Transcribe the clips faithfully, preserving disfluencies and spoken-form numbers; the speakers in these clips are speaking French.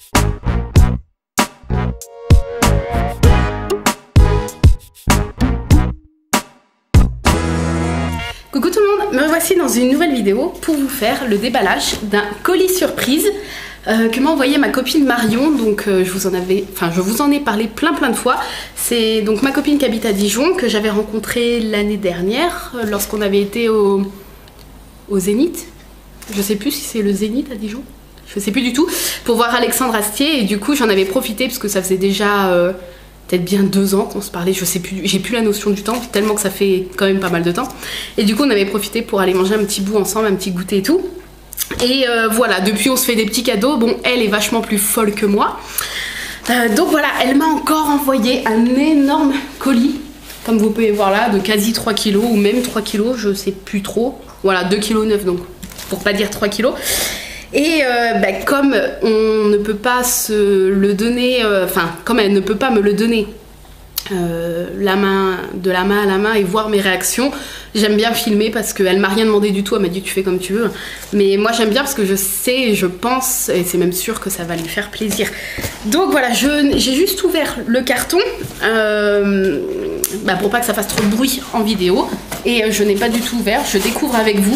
Coucou tout le monde, me voici dans une nouvelle vidéo pour vous faire le déballage d'un colis surprise euh, que m'a envoyé ma copine Marion. Donc euh, je vous en avais, enfin je vous en ai parlé plein plein de fois. C'est donc ma copine qui habite à Dijon, que j'avais rencontrée l'année dernière euh, lorsqu'on avait été au, au Zénith. Je sais plus si c'est le Zénith à Dijon, je sais plus du tout, pour voir Alexandre Astier. Et du coup j'en avais profité parce que ça faisait déjà euh, peut-être bien deux ans qu'on se parlait, je sais plus, j'ai plus la notion du temps, tellement que ça fait quand même pas mal de temps. Et du coup on avait profité pour aller manger un petit bout ensemble, un petit goûter et tout. Et euh, voilà, depuis on se fait des petits cadeaux. Bon, elle est vachement plus folle que moi. Euh, donc voilà, elle m'a encore envoyé un énorme colis, comme vous pouvez voir là, de quasi trois kilos ou même trois kilos, je sais plus trop. Voilà, deux virgule neuf kilos donc, pour pas dire trois kilos. Et euh, bah, comme on ne peut pas se le donner, euh, enfin comme elle ne peut pas me le donner euh, la main, de la main à la main et voir mes réactions, j'aime bien filmer parce qu'elle m'a rien demandé du tout, elle m'a dit tu fais comme tu veux. Mais moi j'aime bien parce que je sais et je pense, et c'est même sûr que ça va lui faire plaisir. Donc voilà, j'ai juste ouvert le carton euh, bah, pour pas que ça fasse trop de bruit en vidéo. Et euh, je n'ai pas du tout ouvert, je découvre avec vous.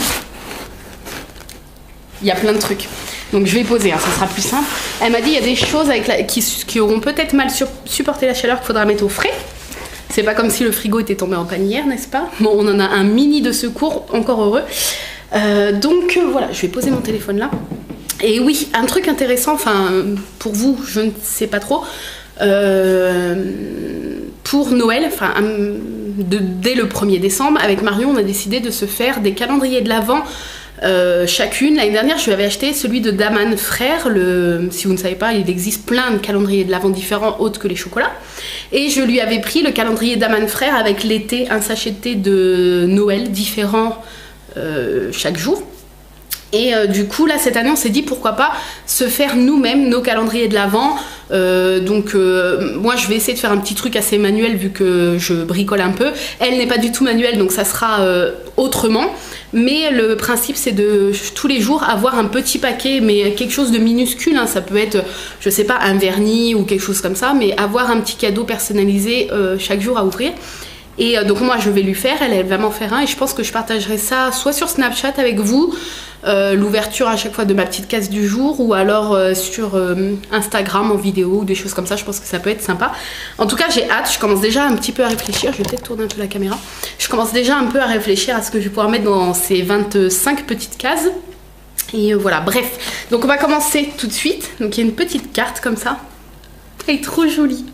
Il y a plein de trucs. Donc je vais poser, hein, ça sera plus simple. Elle m'a dit il y a des choses avec la, qui, qui auront peut-être mal sur, supporté la chaleur qu'il faudra mettre au frais. C'est pas comme si le frigo était tombé en panne hier, n'est-ce pas? Bon, on en a un mini de secours, encore heureux. Euh, donc euh, voilà, je vais poser mon téléphone là. Et oui, un truc intéressant, enfin pour vous, je ne sais pas trop. Euh, pour Noël, enfin de, dès le premier décembre, avec Marion, on a décidé de se faire des calendriers de l'Avent. Euh, chacune. L'année dernière je lui avais acheté celui de Daman Frères, le, si vous ne savez pas il existe plein de calendriers de l'Avent différents autres que les chocolats, et je lui avais pris le calendrier Daman Frères avec l'été, un sachet de thé de Noël différent euh, chaque jour. Et euh, du coup là cette année on s'est dit pourquoi pas se faire nous-mêmes nos calendriers de l'Avent. Euh, donc euh, moi je vais essayer de faire un petit truc assez manuel vu que je bricole un peu. Elle n'est pas du tout manuelle donc ça sera euh, autrement. Mais le principe c'est de tous les jours avoir un petit paquet, mais quelque chose de minuscule, hein. Ça peut être, je sais pas, un vernis ou quelque chose comme ça, mais avoir un petit cadeau personnalisé euh, chaque jour à ouvrir. Et euh, donc moi je vais lui faire, elle, elle va m'en faire un, et je pense que je partagerai ça soit sur Snapchat avec vous, euh, l'ouverture à chaque fois de ma petite case du jour, ou alors euh, sur euh, Instagram en vidéo ou des choses comme ça. Je pense que ça peut être sympa. En tout cas j'ai hâte, je commence déjà un petit peu à réfléchir, je vais peut-être tourner un peu la caméra. Je commence déjà un peu à réfléchir à ce que je vais pouvoir mettre dans ces vingt-cinq petites cases. Et euh, voilà, bref. Donc on va commencer tout de suite. Donc il y a une petite carte comme ça. Elle est trop jolie.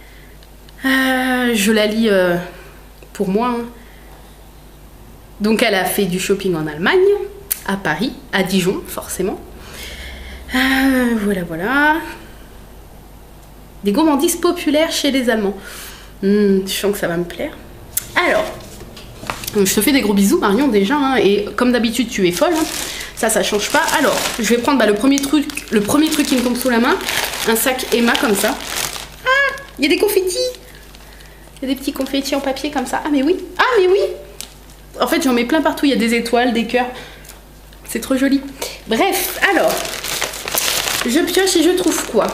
Euh, je la lis... Euh... pour moi. Hein. Donc elle a fait du shopping en Allemagne, à Paris, à Dijon forcément. Euh, voilà, voilà. Des gourmandises populaires chez les Allemands. Mmh, je sens que ça va me plaire. Alors, je te fais des gros bisous Marion déjà, hein, et comme d'habitude tu es folle, hein. Ça, ça change pas. Alors, je vais prendre bah, le premier truc, le premier truc qui me tombe sous la main, un sac Emma comme ça. Ah, il y a des confettis. Il y a des petits confettis en papier comme ça. Ah mais oui, ah mais oui. En fait j'en mets plein partout, il y a des étoiles, des cœurs. C'est trop joli. Bref, alors, je pioche et je trouve quoi?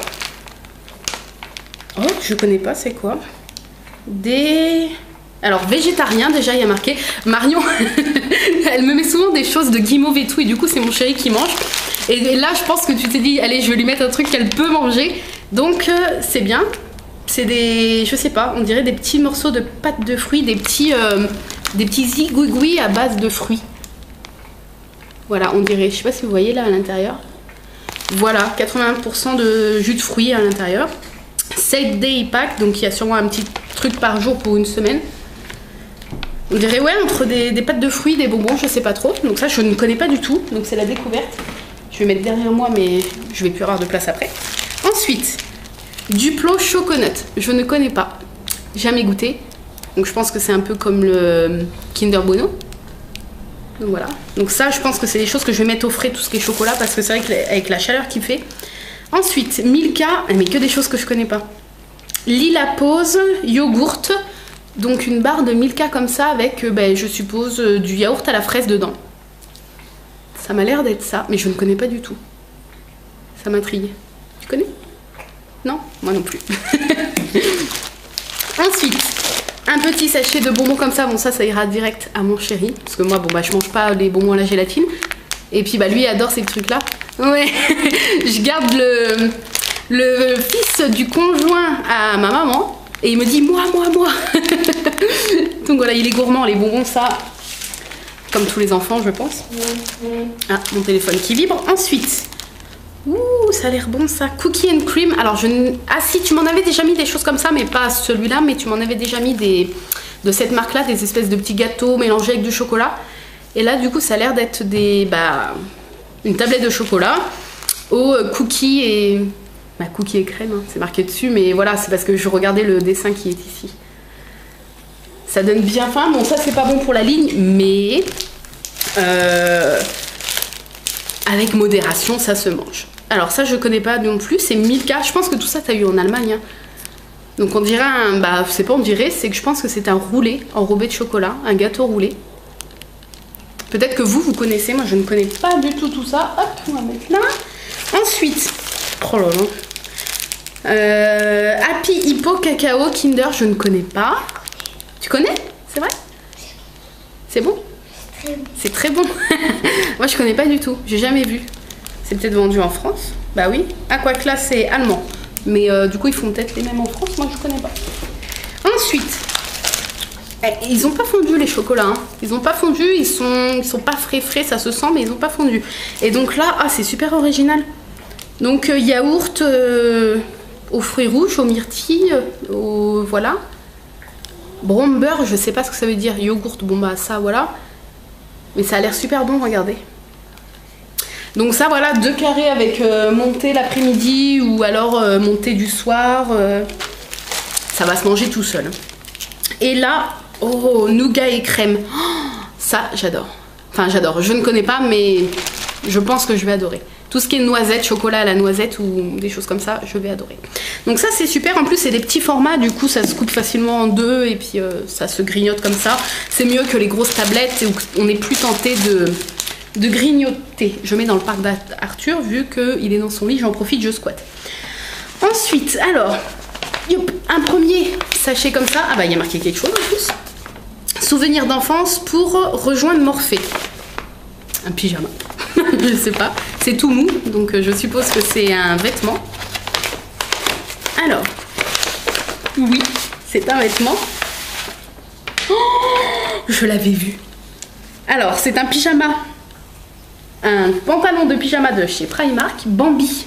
Oh, je connais pas, c'est quoi? Des... Alors, végétarien, déjà il y a marqué. Marion, elle me met souvent des choses de guimauve et tout, et du coup c'est mon chéri qui mange. Et là je pense que tu t'es dit, allez je vais lui mettre un truc qu'elle peut manger. Donc euh, c'est bien. C'est des, je sais pas, on dirait des petits morceaux de pâte de fruits, des petits, euh, des petits zigouigouis à base de fruits. Voilà, on dirait, je sais pas si vous voyez là à l'intérieur. Voilà, quatre-vingts pour cent de jus de fruits à l'intérieur. sept day pack, donc il y a sûrement un petit truc par jour pour une semaine. On dirait, ouais, entre des, des pâtes de fruits, des bonbons, je sais pas trop. Donc ça, je ne connais pas du tout, donc c'est la découverte. Je vais mettre derrière moi, mais je vais plus avoir de place après. Ensuite... Duplo Choconut, je ne connais pas, jamais goûté, donc je pense que c'est un peu comme le Kinder Bueno. Donc voilà, donc ça je pense que c'est des choses que je vais mettre au frais, tout ce qui est chocolat, parce que c'est vrai qu'avec la chaleur qu'il fait. Ensuite, Milka, mais que des choses que je connais pas. Lila Pose, yogourt, donc une barre de Milka comme ça avec, ben, je suppose, du yaourt à la fraise dedans. Ça m'a l'air d'être ça, mais je ne connais pas du tout. Ça m'intrigue. Tu connais ? Non, moi non plus. Ensuite, un petit sachet de bonbons comme ça. Bon, ça, ça ira direct à mon chéri. Parce que moi, bon, bah, je mange pas les bonbons à la gélatine. Et puis, bah, lui, il adore ces trucs-là. Ouais, je garde le, le fils du conjoint à ma maman. Et il me dit, moi, moi, moi. Donc voilà, il est gourmand, les bonbons, ça... Comme tous les enfants, je pense. Ah, mon téléphone qui vibre. Ensuite, ouh, ça a l'air bon ça. Cookie and cream. Alors, je ne... Ah si, tu m'en avais déjà mis des choses comme ça, mais pas celui-là, mais tu m'en avais déjà mis des... de cette marque-là, des espèces de petits gâteaux mélangés avec du chocolat. Et là, du coup, ça a l'air d'être des... Bah, une tablette de chocolat aux cookies et... Bah, cookies et crème, hein, c'est marqué dessus, mais voilà, c'est parce que je regardais le dessin qui est ici. Ça donne bien faim. Bon, ça, c'est pas bon pour la ligne, mais euh, avec modération, ça se mange. Alors ça, je connais pas non plus. C'est Milka. Je pense que tout ça, t'as eu en Allemagne. Hein. Donc on dirait un... Bah, c'est pas on dirait, c'est que je pense que c'est un roulé enrobé de chocolat. Un gâteau roulé. Peut-être que vous, vous connaissez. Moi, je ne connais pas du tout tout ça. Hop, on va mettre là. Ensuite... Oh là là. Euh, Happy Hippo Cacao Kinder, je ne connais pas. Tu connais? C'est vrai? C'est bon? C'est très bon. Moi je connais pas du tout, j'ai jamais vu. C'est peut-être vendu en France? Bah oui. Aquaclass c'est allemand. Mais euh, du coup ils font peut-être les mêmes en France, moi je connais pas. Ensuite, eh, ils ont pas fondu les chocolats. Hein. Ils ont pas fondu, ils sont, ils sont pas frais frais, ça se sent, mais ils ont pas fondu. Et donc là, ah, c'est super original. Donc euh, yaourt euh, aux fruits rouges, aux myrtilles, au voilà. Bromber, je sais pas ce que ça veut dire. Yogourt, bon bah ça voilà. Mais ça a l'air super bon, regardez. Donc ça voilà, deux carrés avec euh, montée l'après-midi ou alors euh, montée du soir. Euh, ça va se manger tout seul. Et là, oh, nougat et crème. Oh, ça, j'adore. Enfin, j'adore. Je ne connais pas, mais je pense que je vais adorer. Tout ce qui est noisette, chocolat à la noisette ou des choses comme ça, je vais adorer. Donc ça, c'est super. En plus, c'est des petits formats. Du coup, ça se coupe facilement en deux et puis euh, ça se grignote comme ça. C'est mieux que les grosses tablettes où on n'est plus tenté de, de grignoter. Je mets dans le parc d'Arthur. Vu qu'il est dans son lit, j'en profite, je squatte. Ensuite, alors, youp, un premier sachet comme ça. Ah bah, il y a marqué quelque chose en plus. Souvenir d'enfance pour rejoindre Morphée. Un pyjama. Je sais pas. C'est tout mou, donc je suppose que c'est un vêtement. Alors, oui, c'est un vêtement. Oh, je l'avais vu. Alors, c'est un pyjama. Un pantalon de pyjama de chez Primark, Bambi.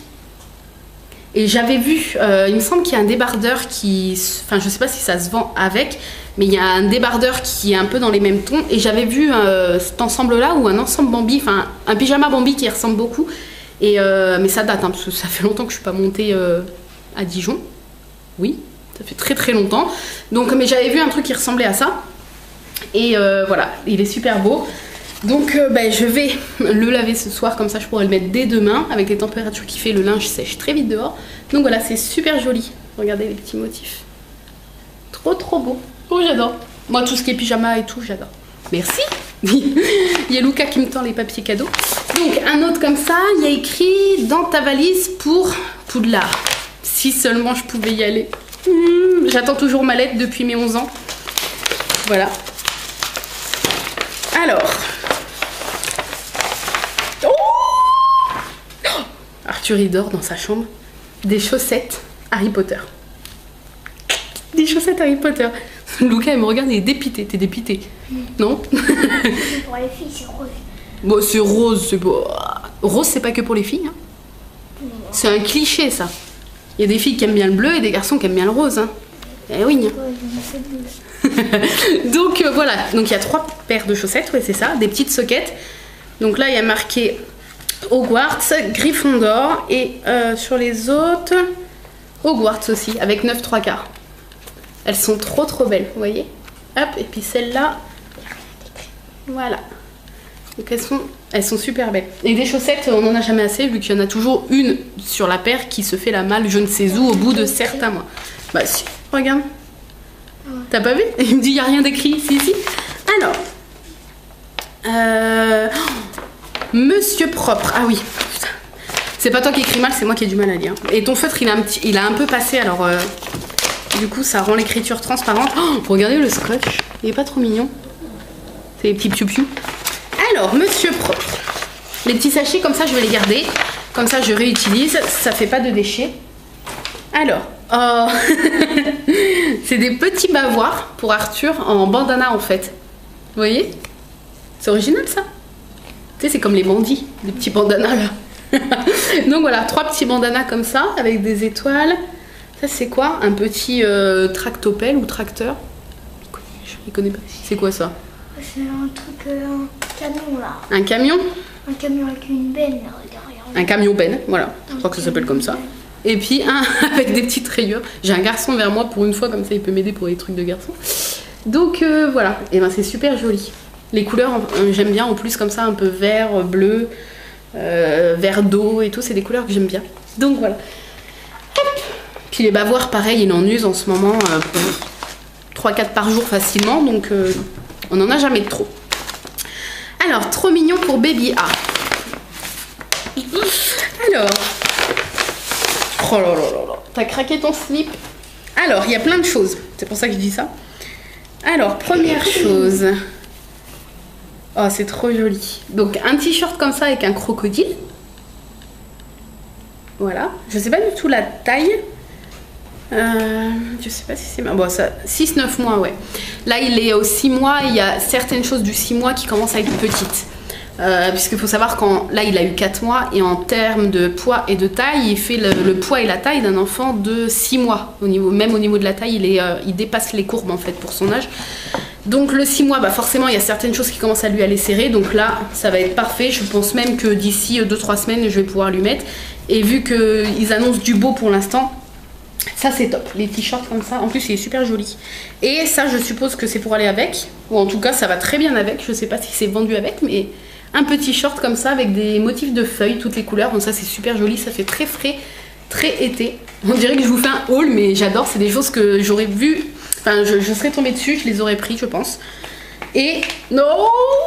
Et j'avais vu, euh, il me semble qu'il y a un débardeur qui... Enfin, je sais pas si ça se vend avec, mais il y a un débardeur qui est un peu dans les mêmes tons. Et j'avais vu euh, cet ensemble-là, ou un ensemble Bambi, enfin, un pyjama Bambi qui ressemble beaucoup. Et euh, mais ça date, hein, parce que ça fait longtemps que je suis pas montée euh, à Dijon. Oui, ça fait très très longtemps. Donc, mais j'avais vu un truc qui ressemblait à ça. Et euh, voilà, il est super beau. Donc euh, ben, je vais le laver ce soir, comme ça je pourrai le mettre dès demain. Avec les températures qu'il fait, le linge sèche très vite dehors. Donc voilà, c'est super joli. Regardez les petits motifs. Trop trop beau. Oh, j'adore. Moi, tout ce qui est pyjama et tout, j'adore. Merci. Il y a Luca qui me tend les papiers cadeaux. Donc un autre comme ça, il y a écrit dans ta valise pour Poudlard. Si seulement je pouvais y aller. Mmh, j'attends toujours ma lettre depuis mes onze ans. Voilà. Alors... Arthur il dort dans sa chambre. Des chaussettes Harry Potter. Des chaussettes Harry Potter. Luca elle me regarde et est dépité. T'es dépité? Mmh. Non. Pour les filles c'est rose. Bon c'est rose, c'est beau. Rose c'est pas que pour les filles. Hein. Mmh. C'est un cliché ça. Il y a des filles qui aiment bien le bleu et des garçons qui aiment bien le rose. Hein. Eh oui. Hein. Donc euh, voilà. Donc il y a trois paires de chaussettes, ouais c'est ça. Des petites soquettes. Donc là il y a marqué Hogwarts, Gryffondor et euh, sur les autres Hogwarts aussi avec neuf trois quarts. Elles sont trop trop belles, vous voyez. Hop, et puis celle-là, voilà. Donc elles sont, elles sont super belles. Et des chaussettes, on n'en a jamais assez vu qu'il y en a toujours une sur la paire qui se fait la malle je ne sais où au bout de certains mois. Bah si, regarde. T'as pas vu? Il me dit il n'y a rien d'écrit. Si, si. Alors, euh... Monsieur Propre, ah oui, C'est pas toi qui écris mal, c'est moi qui ai du mal à lire. Et ton feutre, il a un, petit, il a un peu passé, alors euh, du coup, ça rend l'écriture transparente. Oh, regardez le scotch, il est pas trop mignon. C'est les petits piou-piou. Alors, monsieur propre. Les petits sachets, comme ça, je vais les garder. Comme ça, je réutilise. Ça fait pas de déchets. Alors, oh. C'est des petits bavoirs pour Arthur en bandana, en fait. Vous voyez? C'est original, ça. Tu sais, c'est comme les bandits, des petits bandanas, là. Donc voilà, trois petits bandanas comme ça, avec des étoiles. Ça, c'est quoi? Un petit euh, tractopelle ou tracteur? Je ne connais pas. C'est quoi ça? C'est un truc, euh, un camion là. Un camion? Un camion avec une benne là, derrière. Un camion benne, voilà. Je crois que ça s'appelle comme ça. Et puis un avec des petites rayures. J'ai un garçon vers moi pour une fois, comme ça il peut m'aider pour les trucs de garçon. Donc euh, voilà, et ben c'est super joli. Les couleurs, euh, j'aime bien en plus comme ça, un peu vert, bleu, euh, vert d'eau et tout. C'est des couleurs que j'aime bien. Donc voilà. Hop. Puis les bavoirs, pareil, il en use en ce moment euh, trois quatre par jour facilement. Donc euh, on n'en a jamais de trop. Alors, trop mignon pour Baby A. Alors, oh là là là là, t'as craqué ton slip. Alors, il y a plein de choses, c'est pour ça que je dis ça. Alors, première chose. Oh, c'est trop joli. Donc, un t-shirt comme ça avec un crocodile. Voilà, je sais pas du tout la taille. Euh, je sais pas si c'est bien. Bon, ça, six neuf mois, ouais. Là, il est aux six mois. Il y a certaines choses du six mois qui commencent à être petites. Euh, Puisqu'il faut savoir qu'en là, il a eu quatre mois. Et en termes de poids et de taille, il fait le, le poids et la taille d'un enfant de six mois. Au niveau, même au niveau de la taille, il, est, euh, il dépasse les courbes en fait pour son âge. Donc, le six mois, bah, forcément, il y a certaines choses qui commencent à lui aller serrer. Donc là, ça va être parfait. Je pense même que d'ici deux trois semaines, je vais pouvoir lui mettre. Et vu qu'ils annoncent du beau pour l'instant, ça c'est top, les t-shirts comme ça, en plus il est super joli. Et ça je suppose que c'est pour aller avec, ou en tout cas ça va très bien avec, je sais pas si c'est vendu avec, mais un petit short comme ça avec des motifs de feuilles, toutes les couleurs, donc ça c'est super joli, ça fait très frais, très été. On dirait que je vous fais un haul, mais j'adore, c'est des choses que j'aurais vu, enfin je, je serais tombée dessus, je les aurais pris je pense. Et non,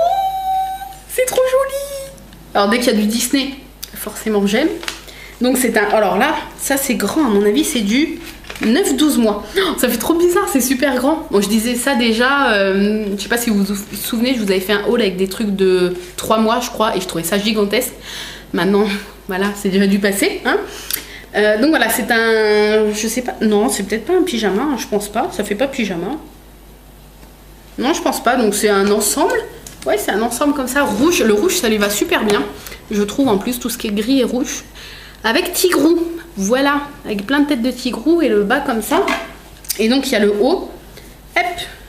c'est trop joli. Alors dès qu'il y a du Disney, forcément j'aime. Donc c'est un... Alors là, ça c'est grand, à mon avis c'est du neuf douze mois. Oh, ça fait trop bizarre, c'est super grand. Bon, je disais ça déjà, euh, je sais pas si vous vous souvenez, je vous avais fait un haul avec des trucs de trois mois je crois, et je trouvais ça gigantesque. Maintenant, voilà, c'est déjà du passé. Hein. Euh, donc voilà, c'est un... Je sais pas, non, c'est peut-être pas un pyjama, hein, je pense pas, ça fait pas pyjama. Non, je pense pas, donc c'est un ensemble. Ouais, c'est un ensemble comme ça, rouge. Le rouge, ça lui va super bien. Je trouve en plus tout ce qui est gris et rouge. Avec tigrou, voilà, avec plein de têtes de tigrou et le bas comme ça. Et donc il y a le haut, hop,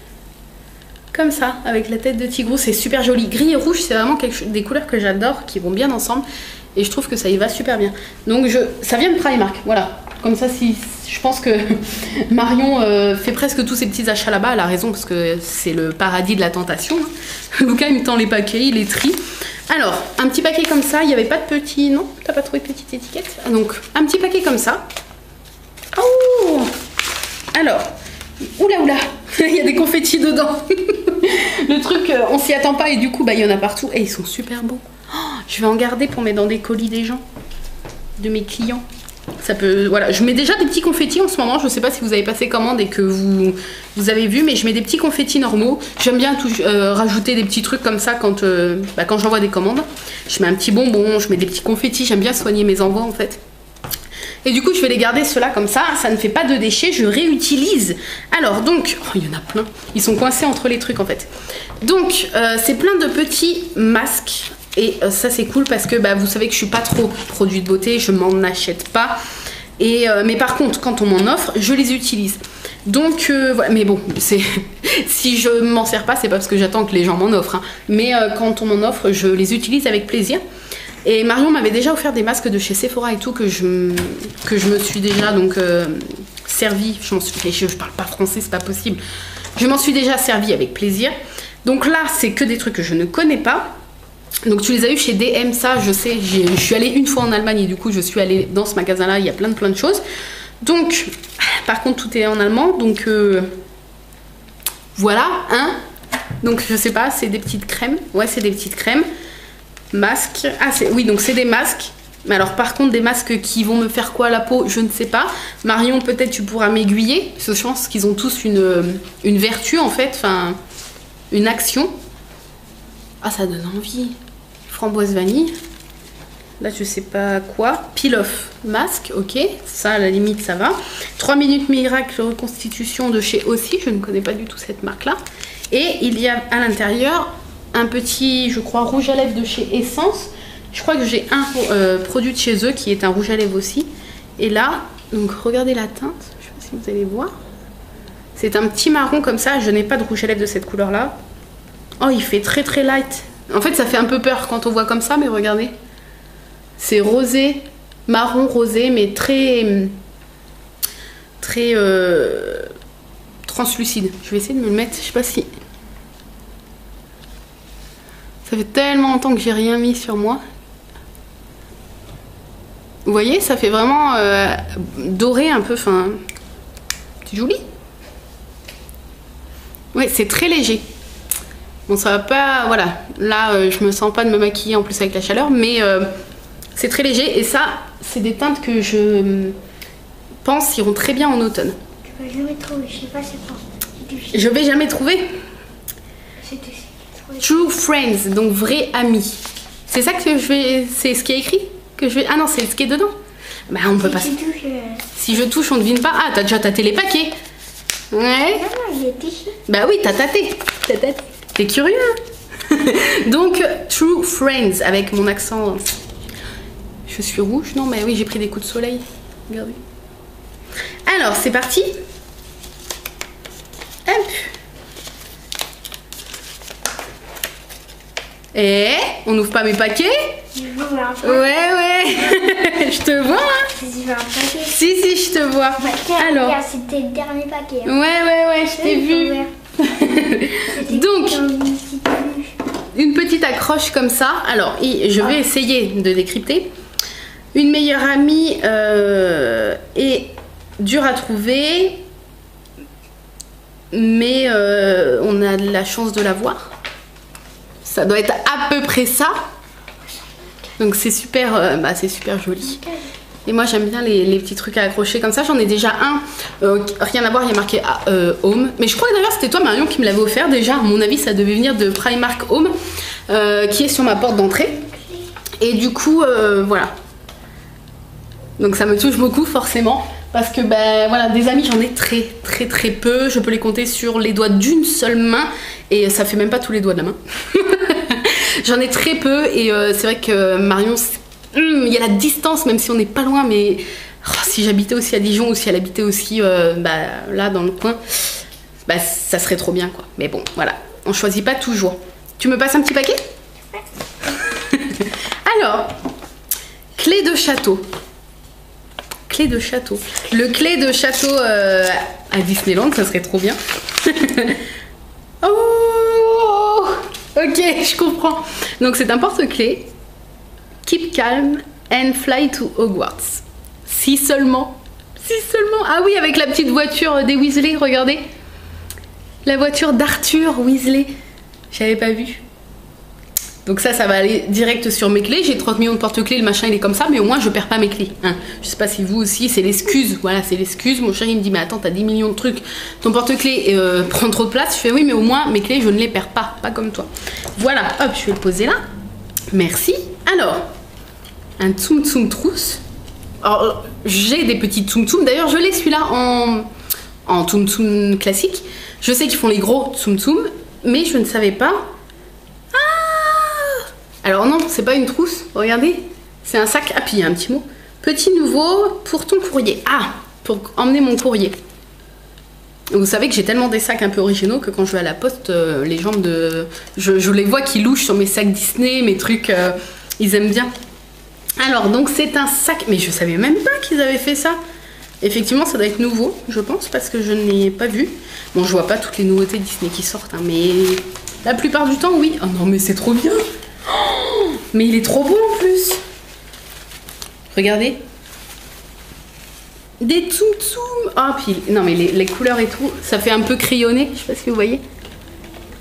comme ça, avec la tête de tigrou, c'est super joli. Gris et rouge, c'est vraiment quelque chose, des couleurs que j'adore, qui vont bien ensemble. Et je trouve que ça y va super bien. Donc je, ça vient de Primark, voilà. Comme ça, si je pense que Marion euh, fait presque tous ses petits achats là-bas, elle a raison, parce que c'est le paradis de la tentation. Hein. Lucas, il me tend les paquets, il les trie. Alors, un petit paquet comme ça, il n'y avait pas de petit... Non, t'as pas trouvé de petite étiquette? Donc, un petit paquet comme ça. Oh! Alors, oula oula, il y a des confettis dedans. Le truc, on s'y attend pas et du coup, bah, il y en a partout. Et ils sont super beaux. Oh, je vais en garder pour mettre dans des colis des gens, de mes clients. Ça peut, voilà, je mets déjà des petits confettis en ce moment. Je sais pas si vous avez passé commande et que vous, vous avez vu, mais je mets des petits confettis normaux. J'aime bien tout, euh, rajouter des petits trucs comme ça quand, euh, bah, quand j'envoie des commandes. Je mets un petit bonbon, je mets des petits confettis. J'aime bien soigner mes envois en fait. Et du coup, je vais les garder ceux-là comme ça. Ça ne fait pas de déchets, je réutilise. Alors donc, oh, il y en a plein. Ils sont coincés entre les trucs en fait. Donc, euh, c'est plein de petits masques. Et euh, ça c'est cool parce que bah, vous savez que je suis pas trop produit de beauté, je m'en achète pas. Et, euh, mais par contre, quand on m'en offre, je les utilise. Donc euh, voilà, mais bon, c'est si je m'en sers pas, c'est pas parce que j'attends que les gens m'en offrent. Hein. Mais euh, quand on m'en offre, je les utilise avec plaisir. Et Marion m'avait déjà offert des masques de chez Sephora et tout que je, que je me suis déjà donc euh, servi. Je, suis, je, je parle pas français, c'est pas possible. Je m'en suis déjà servi avec plaisir. Donc là, c'est que des trucs que je ne connais pas. Donc tu les as eu chez D M, ça je sais, je suis allée une fois en Allemagne et du coup je suis allée dans ce magasin là, il y a plein de plein de choses. Donc par contre tout est en allemand, donc euh, voilà, hein. Donc je sais pas, c'est des petites crèmes, ouais c'est des petites crèmes, masques, ah c'est, oui donc c'est des masques, Mais alors par contre des masques qui vont me faire quoi à la peau, je ne sais pas. Marion, peut-être tu pourras m'aiguiller. Je pense qu'ils ont tous une, une vertu en fait, enfin une action. Ah, ça donne envie. Framboise vanille. Là je sais pas quoi. Peel off masque, ok. Ça à la limite ça va. trois minutes miracle reconstitution de chez Aussi. Je ne connais pas du tout cette marque là. Et il y a à l'intérieur un petit, je crois, rouge à lèvres de chez Essence. Je crois que j'ai un euh, produit de chez eux qui est un rouge à lèvres aussi. Et là, donc regardez la teinte, je sais pas si vous allez voir. C'est un petit marron comme ça, je n'ai pas de rouge à lèvres de cette couleur là. Oh, il fait très très light. En fait, ça fait un peu peur quand on voit comme ça, mais regardez. C'est rosé, marron rosé, mais très... Très... Euh, translucide. Je vais essayer de me le mettre, je sais pas si... Ça fait tellement longtemps que j'ai rien mis sur moi. Vous voyez, ça fait vraiment euh, doré un peu, enfin, c'est joli. Ouais, c'est très léger. Bon, ça va pas, voilà. Là, euh, je me sens pas de me maquiller en plus avec la chaleur, mais euh, c'est très léger. Et ça, c'est des teintes que je pense iront très bien en automne. Tu vas jamais trouver, je sais pas c'est quoi. Je vais jamais trouver. C'était True Friends, donc vrai ami. C'est ça que je vais, c'est ce qui est écrit. Que je vais... Ah non, c'est ce qui est dedans. Bah on peut pas... Si, touches, euh... si je touche, on devine pas. Ah, t'as déjà tâté les paquets. Ouais. Non, non, il est ici. Bah oui, t'as tâté. T'as tâté. T'es curieux. Donc, True Friends, avec mon accent... Je suis rouge. Non, mais oui, j'ai pris des coups de soleil. Regardez. Alors, c'est parti. Hop. Et on n'ouvre pas mes paquets. Ouais, ouais. Je te vois. Hein. Si, si, je te vois. Alors. C'était le dernier paquet. Hein. Ouais, ouais, ouais, je t'ai vu. Donc, une petite accroche comme ça. Alors, je vais essayer de décrypter. Une meilleure amie euh, est dure à trouver, mais euh, on a de la chance de la voir. Ça doit être à peu près ça. Donc c'est super, euh, bah, c'est super joli. Et moi j'aime bien les, les petits trucs à accrocher comme ça. J'en ai déjà un, euh, rien à voir, il y a marqué euh, Home. Mais je crois que d'ailleurs c'était toi Marion qui me l'avait offert déjà. À mon avis ça devait venir de Primark Home, euh, qui est sur ma porte d'entrée. Et du coup euh, voilà. Donc ça me touche beaucoup forcément. Parce que ben voilà, des amis j'en ai très très très peu. Je peux les compter sur les doigts d'une seule main. Et ça fait même pas tous les doigts de la main. J'en ai très peu. Et euh, c'est vrai que Marion, hum, il y a la distance même si on n'est pas loin. Mais oh, si j'habitais aussi à Dijon ou si elle habitait aussi euh, bah, là dans le coin, bah, ça serait trop bien quoi. Mais bon voilà, on choisit pas toujours. Tu me passes un petit paquet? Alors, clé de château. Clé de château. Le clé de château euh, à Disneyland, ça serait trop bien. Oh, ok, je comprends. Donc c'est un porte-clés. Keep calm and fly to Hogwarts. Si seulement. Si seulement. Ah oui, avec la petite voiture des Weasley, regardez. La voiture d'Arthur Weasley. J'avais pas vu. Donc ça, ça va aller direct sur mes clés. J'ai trente millions de porte-clés, le machin il est comme ça, mais au moins je perds pas mes clés. Hein. Je sais pas si vous aussi, c'est l'excuse. Voilà, c'est l'excuse. Mon chéri me dit, mais attends, t'as dix millions de trucs. Ton porte-clés euh, prend trop de place. Je fais, oui, mais au moins mes clés, je ne les perds pas. Pas comme toi. Voilà, hop, je vais le poser là. Merci. Alors, un Tsum Tsum trousse. Alors, j'ai des petits Tsum Tsum. D'ailleurs, je l'ai celui-là en, en Tsum Tsum classique. Je sais qu'ils font les gros Tsum Tsum, mais je ne savais pas. Alors non, c'est pas une trousse, regardez, c'est un sac. Ah, puis il y a un petit mot. Petit nouveau pour ton courrier. Ah, pour emmener mon courrier. Vous savez que j'ai tellement des sacs un peu originaux que quand je vais à la poste, euh, les gens de... Je, je les vois qui louchent sur mes sacs Disney, mes trucs, euh, ils aiment bien. Alors, donc c'est un sac, mais je savais même pas qu'ils avaient fait ça. Effectivement, ça doit être nouveau, je pense, parce que je ne l'ai pas vu. Bon, je vois pas toutes les nouveautés Disney qui sortent, hein, mais la plupart du temps, oui. Oh non, mais c'est trop bien. Oh, mais il est trop beau en plus. Regardez. Des Tsum Tsum. Oh, puis, non mais les, les couleurs et tout, ça fait un peu crayonné. Je sais pas si vous voyez.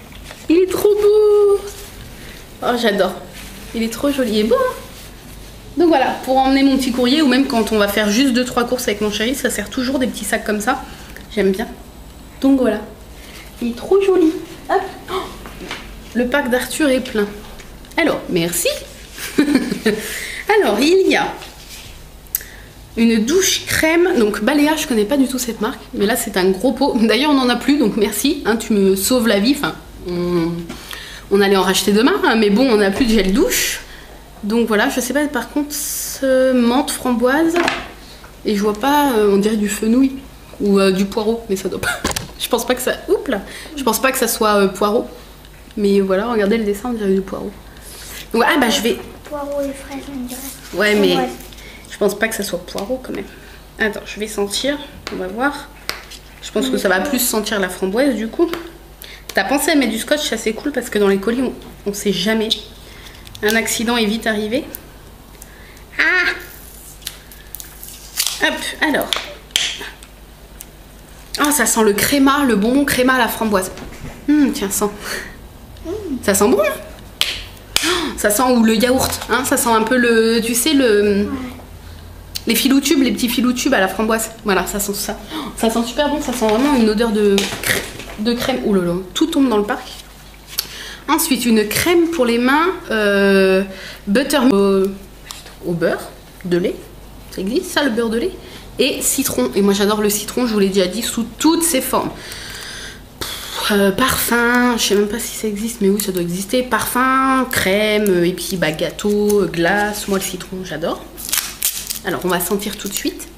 Il est trop beau. Oh, j'adore. Il est trop joli. Il est beau, hein. Donc voilà, pour emmener mon petit courrier ou même quand on va faire juste deux trois courses avec mon chéri, ça sert toujours des petits sacs comme ça. J'aime bien. Donc voilà. Il est trop joli. Hop. Oh, le pack d'Arthur est plein. Alors, merci. Alors, il y a une douche crème. Donc Balea, je connais pas du tout cette marque. Mais là, c'est un gros pot. D'ailleurs, on n'en a plus, donc merci. Hein, tu me sauves la vie. Enfin, on, on allait en racheter demain. Hein, mais bon, on n'a plus de gel douche. Donc voilà, je sais pas, par contre, euh, menthe, framboise. Et je vois pas, euh, on dirait du fenouil. Ou euh, du poireau, mais ça doit pas. Je pense pas que ça. Oups là. Je pense pas que ça soit euh, poireau. Mais voilà, regardez le dessin, on dirait du poireau. Donc, ah bah je vais. Poireau et fraises, on dirait. Ouais, mais Framboise. je pense pas que ça soit poireau quand même. Attends, je vais sentir. On va voir. Je pense que ça va plus sentir la framboise du coup. T'as pensé à mettre du scotch, ça c'est cool parce que dans les colis, on, on sait jamais. Un accident est vite arrivé. Ah! Hop, alors. Oh, ça sent le créma, le bonbon créma à la framboise. Hum, tiens, sens. Mmh. Ça sent bon, hein? Oh, ça sent ou le yaourt, hein? Ça sent un peu le, tu sais, le, ouais. Les filoutubes, les petits filoutubes à la framboise. Voilà, ça sent ça. Oh, ça sent super bon, ça sent vraiment une odeur de, de crème. Ouh là là, tout tombe dans le parc. Ensuite, une crème pour les mains, euh, butter au, au beurre de lait. Ça existe, ça, le beurre de lait? Et citron. Et moi, j'adore le citron, je vous l'ai déjà dit, sous toutes ses formes. Pff, euh, parfum, je sais même pas si ça existe, mais oui, ça doit exister. Parfum, crème, et puis bah, gâteau, glace. Moi, le citron, j'adore. Alors, on va sentir tout de suite.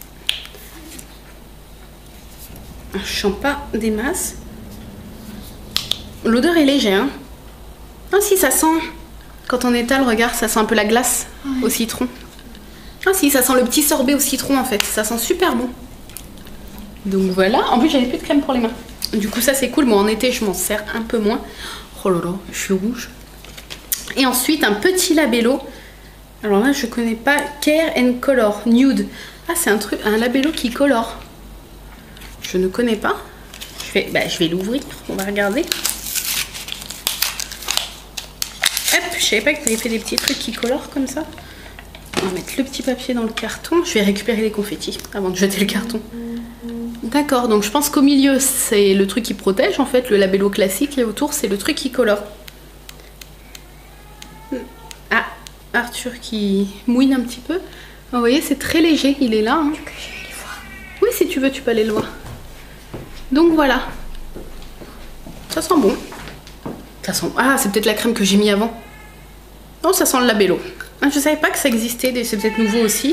Je sens pas des masses. L'odeur est légère, hein. Ah si, ça sent, quand on étale, regarde, ça sent un peu la glace ouais. Au citron. Ah si, ça sent le petit sorbet au citron en fait, ça sent super bon. Donc voilà, en plus j'avais plus de crème pour les mains. Du coup ça c'est cool, moi en été je m'en sers un peu moins. Oh là là, je suis rouge. Et ensuite un petit labello. Alors là je connais pas, Care and Color Nude. Ah c'est un truc, un labello qui colore. Je ne connais pas. Je vais, bah, je vais l'ouvrir, on va regarder. Hop, je savais pas que vous avez fait des petits trucs qui colorent comme ça. On va mettre le petit papier dans le carton. Je vais récupérer les confettis avant de jeter le carton. D'accord, donc je pense qu'au milieu c'est le truc qui protège en fait, le labello classique, et autour c'est le truc qui colore. Ah, Arthur qui mouine un petit peu. Vous voyez, c'est très léger, il est là. Hein. Oui, si tu veux, tu peux aller le voir. Donc voilà. Ça sent bon. Ça sent... Ah, c'est peut-être la crème que j'ai mis avant. Non, ça sent le labello. Ah, je savais pas que ça existait, c'est peut-être nouveau aussi.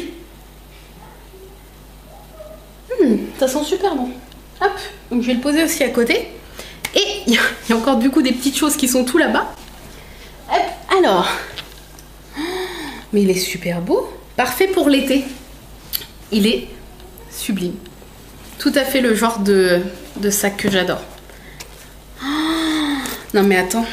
Hmm, ça sent super bon. Hop, donc je vais le poser aussi à côté. Et il y, y a encore du coup des petites choses qui sont tout là-bas. Hop, alors. Mais il est super beau. Parfait pour l'été. Il est sublime. Tout à fait le genre de, de sac que j'adore. Non mais attends.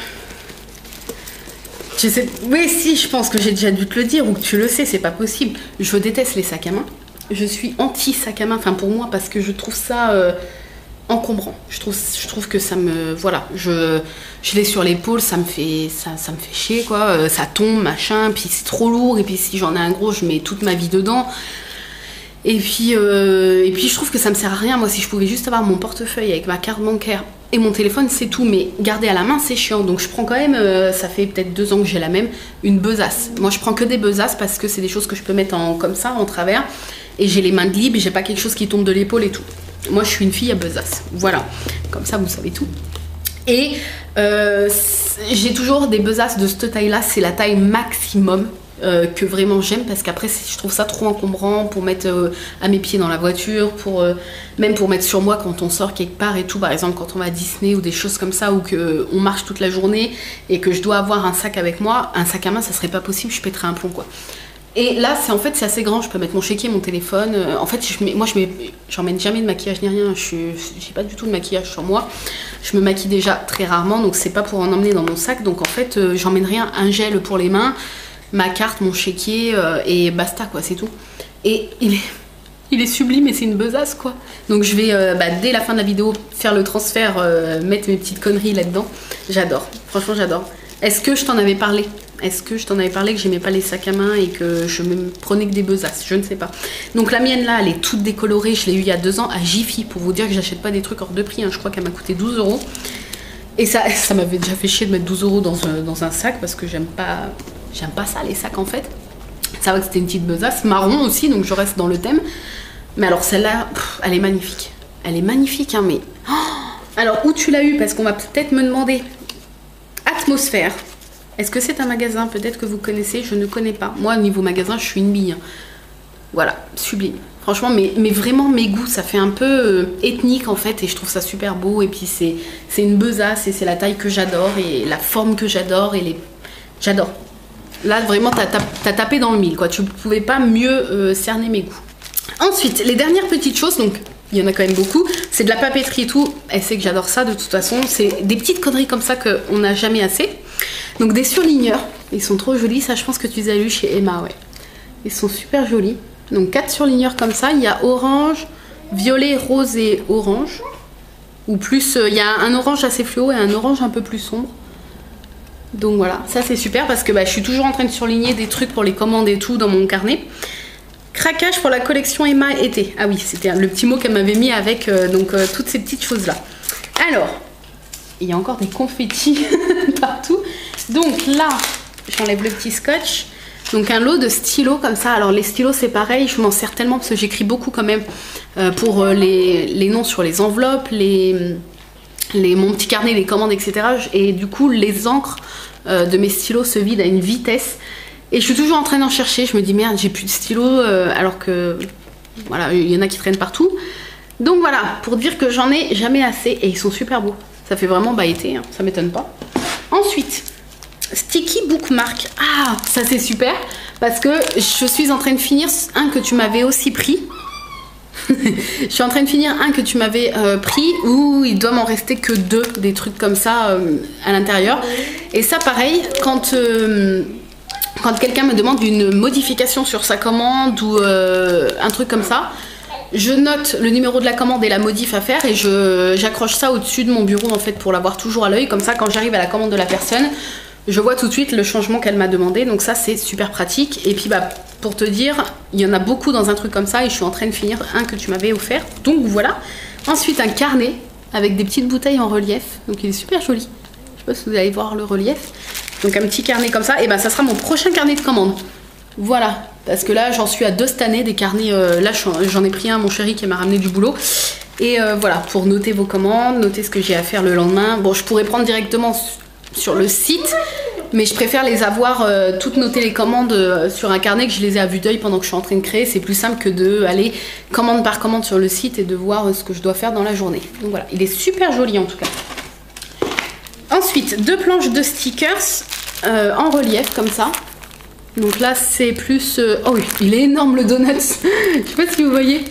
Je sais... Oui si, je pense que j'ai déjà dû te le dire ou que tu le sais, c'est pas possible. Je déteste les sacs à main. Je suis anti sac à main, enfin pour moi, parce que je trouve ça euh, encombrant. Je trouve, je trouve que ça me... Voilà, je, je l'ai sur l'épaule, ça me fait ça, ça me fait chier quoi. Euh, ça tombe, machin, puis c'est trop lourd. Et puis si j'en ai un gros, je mets toute ma vie dedans. Et puis, euh, et puis je trouve que ça me sert à rien. Moi, si je pouvais juste avoir mon portefeuille avec ma carte bancaire et mon téléphone, c'est tout. Mais garder à la main, c'est chiant. Donc je prends quand même, euh, ça fait peut-être deux ans que j'ai la même, une besace. Moi, je prends que des besaces parce que c'est des choses que je peux mettre en, comme ça, en travers. Et j'ai les mains de libre, j'ai pas quelque chose qui tombe de l'épaule et tout. Moi, je suis une fille à besace. Voilà. Comme ça, vous savez tout. Et euh, j'ai toujours des besaces de cette taille-là. C'est la taille maximum. Euh, que vraiment j'aime parce qu'après je trouve ça trop encombrant pour mettre euh, à mes pieds dans la voiture, pour euh, même pour mettre sur moi quand on sort quelque part et tout, par exemple quand on va à Disney ou des choses comme ça, ou que euh, on marche toute la journée et que je dois avoir un sac avec moi, un sac à main ça serait pas possible, je pèterais un plomb quoi. Et là c'est en fait c'est assez grand, je peux mettre mon chéquier, mon téléphone, euh, en fait je mets, moi je mets, j'emmène jamais de maquillage ni rien, je j'ai pas du tout de maquillage sur moi, je me maquille déjà très rarement donc c'est pas pour en emmener dans mon sac, donc en fait euh, j'emmène rien, un gel pour les mains, ma carte, mon chéquier euh, et basta quoi, c'est tout. Et il est, il est sublime et c'est une besace quoi. Donc je vais euh, bah, dès la fin de la vidéo faire le transfert, euh, mettre mes petites conneries là-dedans. J'adore, franchement j'adore. Est-ce que je t'en avais parlé? Est-ce que je t'en avais parlé que j'aimais pas les sacs à main et que je me prenais que des besaces? Je ne sais pas. Donc la mienne là, elle est toute décolorée. Je l'ai eu il y a deux ans à Jiffy, pour vous dire que j'achète pas des trucs hors de prix. Hein. Je crois qu'elle m'a coûté douze euros. Et ça, ça m'avait déjà fait chier de mettre douze euros dans, dans un sac parce que j'aime pas, j'aime pas ça les sacs en fait. Ça va que c'était une petite besace, marron aussi, donc je reste dans le thème. Mais alors celle-là, elle est magnifique. Elle est magnifique, hein, mais... Oh, alors, où tu l'as eu? Parce qu'on va peut-être me demander. Atmosphère. Est-ce que c'est un magasin? Peut-être que vous connaissez, je ne connais pas. Moi, au niveau magasin, je suis une bille. Voilà, sublime. Franchement, mais, mais vraiment, mes goûts, ça fait un peu euh, ethnique, en fait. Et je trouve ça super beau. Et puis, c'est une besace. Et c'est la taille que j'adore. Et la forme que j'adore. Et les... J'adore. Là, vraiment, t'as t'as tapé dans le mille, quoi. Tu ne pouvais pas mieux euh, cerner mes goûts. Ensuite, les dernières petites choses, donc... Il y en a quand même beaucoup. C'est de la papeterie et tout. Elle sait que j'adore ça de toute façon. C'est des petites conneries comme ça qu'on n'a jamais assez. Donc des surligneurs. Ils sont trop jolis. Ça, je pense que tu les as lus chez Emma. Ouais. Ils sont super jolis. Donc quatre surligneurs comme ça. Il y a orange, violet, rose et orange. Ou plus, euh, il y a un orange assez fluo et un orange un peu plus sombre. Donc voilà. Ça, c'est super parce que bah, je suis toujours en train de surligner des trucs pour les commandes et tout dans mon carnet. Craquage pour la collection Emma été. Ah oui, c'était le petit mot qu'elle m'avait mis avec euh, donc euh, toutes ces petites choses là. Alors, il y a encore des confettis partout. Donc là, j'enlève le petit scotch. Donc un lot de stylos comme ça. Alors les stylos c'est pareil, je m'en sers tellement parce que j'écris beaucoup quand même euh, pour euh, les, les noms sur les enveloppes, les, les, mon petit carnet, les commandes, et cetera. Et du coup, les encres euh, de mes stylos se vident à une vitesse. Et je suis toujours en train d'en chercher, je me dis merde, j'ai plus de stylos, euh, alors que voilà, il y en a qui traînent partout. Donc voilà, pour dire que j'en ai jamais assez et ils sont super beaux. Ça fait vraiment bah été, hein, ça m'étonne pas. Ensuite, sticky bookmark. Ah, ça c'est super parce que je suis en train de finir un que tu m'avais aussi pris. Je suis en train de finir un que tu m'avais euh, pris où il doit m'en rester que deux, des trucs comme ça euh, à l'intérieur. Et ça pareil, quand... Euh, Quand quelqu'un me demande une modification sur sa commande ou euh, un truc comme ça, je note le numéro de la commande et la modif à faire et j'accroche ça au-dessus de mon bureau en fait pour l'avoir toujours à l'œil. Comme ça, quand j'arrive à la commande de la personne, je vois tout de suite le changement qu'elle m'a demandé. Donc ça, c'est super pratique. Et puis bah, pour te dire, il y en a beaucoup dans un truc comme ça et je suis en train de finir un que tu m'avais offert. Donc voilà. Ensuite, un carnet avec des petites bouteilles en relief. Donc il est super joli. Je sais pas si vous allez voir le relief. Donc un petit carnet comme ça, et ben ça sera mon prochain carnet de commande. Voilà, parce que là j'en suis à deux cette année, des carnets, euh, là j'en ai pris un, mon chéri qui m'a ramené du boulot. Et euh, voilà, pour noter vos commandes, noter ce que j'ai à faire le lendemain. Bon, je pourrais prendre directement sur le site, mais je préfère les avoir euh, toutes notées les commandes euh, sur un carnet, que je les ai à vue d'œil pendant que je suis en train de créer. C'est plus simple que de aller commande par commande sur le site et de voir euh, ce que je dois faire dans la journée. Donc voilà, il est super joli en tout cas. Ensuite, deux planches de stickers euh, en relief comme ça. Donc là, c'est plus... Euh... Oh oui, il est énorme le donut. Je sais pas si vous voyez.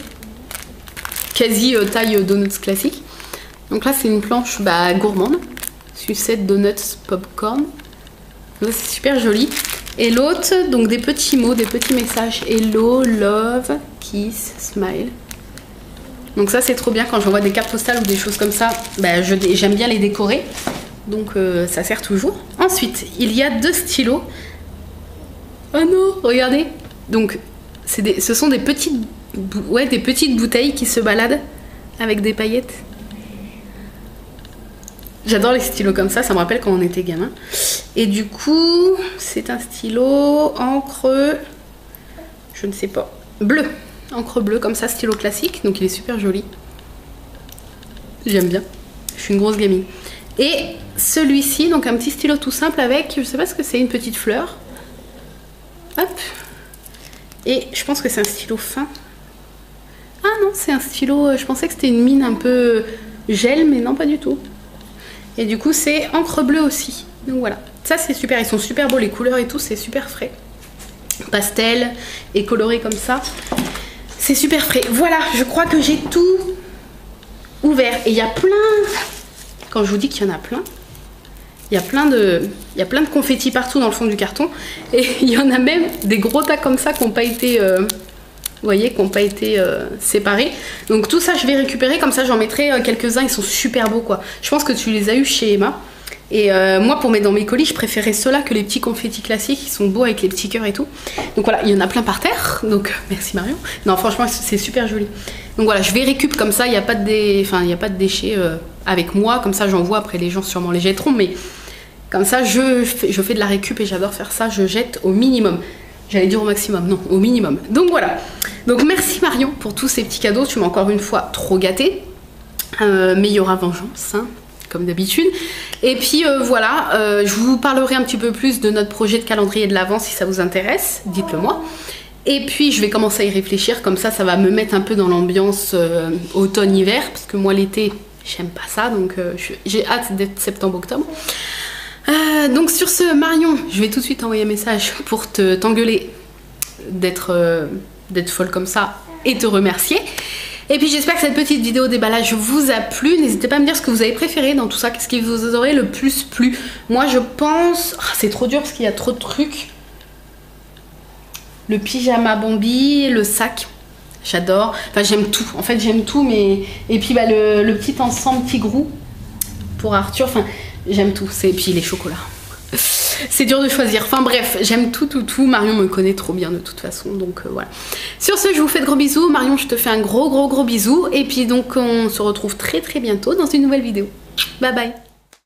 Quasi euh, taille euh, donuts classique. Donc là, c'est une planche bah, gourmande. Sucette, donuts, popcorn. C'est super joli. Et l'autre, donc des petits mots, des petits messages. Hello, love, kiss, smile. Donc ça, c'est trop bien quand j'envoie des cartes postales ou des choses comme ça. Bah, j'aime bien les décorer. Donc euh, ça sert toujours. Ensuite, il y a deux stylos. Oh non, regardez. Donc, des, ce sont des petites, ouais, des petites bouteilles qui se baladent avec des paillettes. J'adore les stylos comme ça, ça me rappelle quand on était gamin. Et du coup, c'est un stylo encre, je ne sais pas, bleu. Encre bleue comme ça, stylo classique. Donc il est super joli. J'aime bien. Je suis une grosse gamine. Et celui-ci, donc un petit stylo tout simple avec, je sais pas ce que c'est, une petite fleur. Hop. Et je pense que c'est un stylo fin. Ah non, c'est un stylo, je pensais que c'était une mine un peu gel, mais non, pas du tout. Et du coup, c'est encre bleue aussi. Donc voilà. Ça, c'est super. Ils sont super beaux, les couleurs et tout, c'est super frais. Pastel et coloré comme ça. C'est super frais. Voilà, je crois que j'ai tout ouvert. Et il y a plein... Quand je vous dis qu'il y en a plein, il y a plein de, il y a plein de confettis partout dans le fond du carton. Et il y en a même des gros tas comme ça qui n'ont pas été, euh, vous voyez, qui n'ont pas été euh, séparés. Donc tout ça, je vais récupérer. Comme ça, j'en mettrai euh, quelques-uns. Ils sont super beaux, quoi. Je pense que tu les as eu chez Emma. Et euh, moi, pour mettre dans mes colis, je préférais ceux-là que les petits confettis classiques, qui sont beaux avec les petits cœurs et tout. Donc voilà, il y en a plein par terre. Donc merci Marion. Non, franchement, c'est super joli. Donc voilà, je vais récup comme ça, il n'y a pas de, dé... enfin, il y a pas de déchets euh, avec moi. Comme ça, j'envoie. Après, les gens sûrement les jetteront. Mais comme ça, je fais, je fais de la récup et j'adore faire ça. Je jette au minimum. J'allais dire au maximum, non, au minimum. Donc voilà. Donc merci Marion pour tous ces petits cadeaux. Tu m'as encore une fois trop gâtée. Euh, mais il y aura vengeance, hein, comme d'habitude. Et puis euh, voilà, euh, je vous parlerai un petit peu plus de notre projet de calendrier de l'Avent si ça vous intéresse, dites-le moi. Et puis je vais commencer à y réfléchir, comme ça ça va me mettre un peu dans l'ambiance euh, automne-hiver, parce que moi l'été j'aime pas ça, donc euh, j'ai hâte d'être septembre-octobre. Euh, donc sur ce Marion, je vais tout de suite envoyer un message pour te t'engueuler d'être euh, d'être folle comme ça et te remercier. Et puis j'espère que cette petite vidéo déballage vous a plu. N'hésitez pas à me dire ce que vous avez préféré dans tout ça. Qu'est-ce qui vous aurait le plus plu? Moi je pense... Oh, c'est trop dur parce qu'il y a trop de trucs. Le pyjama Bambi, le sac. J'adore. Enfin j'aime tout. En fait j'aime tout. Mais... Et puis bah, le, le petit ensemble Tigrou pour Arthur. Enfin j'aime tout. Et puis les chocolats. C'est dur de choisir. Enfin bref, j'aime tout, tout, tout. Marion me connaît trop bien de toute façon. Donc euh, voilà. Sur ce, je vous fais de gros bisous. Marion, je te fais un gros, gros, gros bisou. Et puis donc, on se retrouve très, très bientôt dans une nouvelle vidéo. Bye bye.